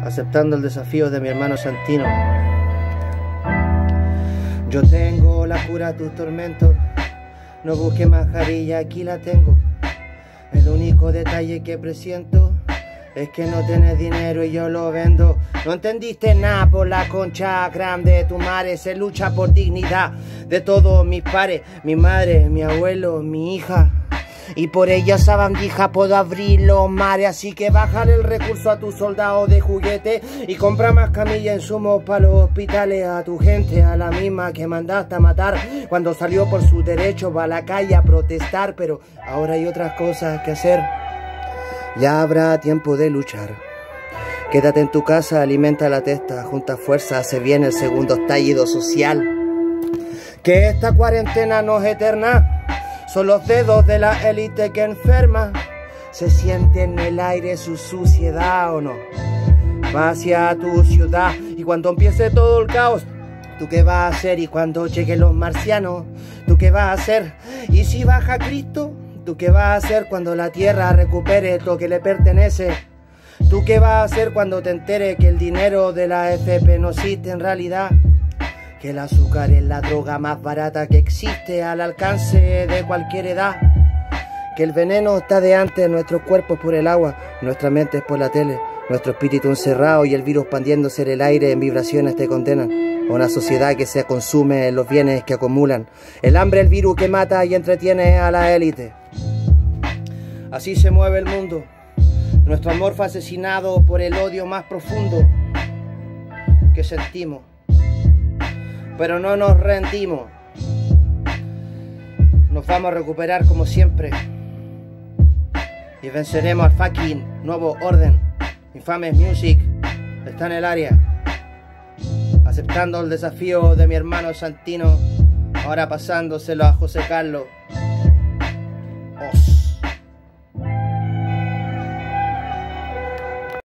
aceptando el desafío de mi hermano Santino. Yo tengo la cura a tus tormentos, no busques mascarilla, aquí la tengo. El único detalle que presiento es que no tienes dinero y yo lo vendo. No entendiste nada por la concha grande de tu madre. Se lucha por dignidad de todos mis pares, mi madre, mi abuelo, mi hija. Y por ella esa bandija puedo abrir los mares. Así que bájale el recurso a tus soldados de juguete y compra más camillas, insumos para los hospitales. A tu gente, a la misma que mandaste a matar cuando salió por su derecho va a la calle a protestar. Pero ahora hay otras cosas que hacer. Ya habrá tiempo de luchar. Quédate en tu casa, alimenta la testa, junta fuerzas, se viene el segundo estallido social. Que esta cuarentena no es eterna. Son los dedos de la élite que enferma. Se siente en el aire su suciedad, ¿o no? Va hacia tu ciudad y cuando empiece todo el caos, ¿tú qué vas a hacer? Y cuando lleguen los marcianos, ¿tú qué vas a hacer? Y si baja Cristo, ¿tú qué vas a hacer cuando la tierra recupere lo que le pertenece? ¿Tú qué vas a hacer cuando te enteres que el dinero de la AFP no existe en realidad? Que el azúcar es la droga más barata que existe al alcance de cualquier edad. Que el veneno está de antes, nuestros cuerpos por el agua, nuestra mente es por la tele, nuestro espíritu encerrado y el virus expandiéndose en el aire en vibraciones te condenan. A una sociedad que se consume en los bienes que acumulan. El hambre, el virus que mata y entretiene a la élite. Así se mueve el mundo. Nuestro amor fue asesinado por el odio más profundo que sentimos. Pero no nos rendimos. Nos vamos a recuperar como siempre. Y venceremos al fucking nuevo orden. Infames Music está en el área. Aceptando el desafío de mi hermano Santino. Ahora pasándoselo a José Carlos. Os.